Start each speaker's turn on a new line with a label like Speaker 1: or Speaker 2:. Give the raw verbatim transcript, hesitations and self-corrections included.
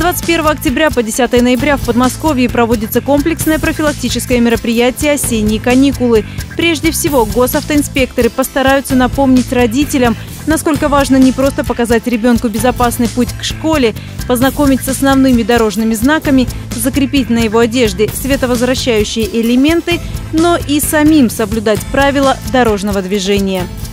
Speaker 1: двадцать первого октября по десятое ноября в Подмосковье проводится комплексное профилактическое мероприятие «Осенние каникулы». Прежде всего, госавтоинспекторы постараются напомнить родителям, насколько важно не просто показать ребенку безопасный путь к школе, познакомить с основными дорожными знаками, закрепить на его одежде световозвращающие элементы, но и самим соблюдать правила дорожного движения.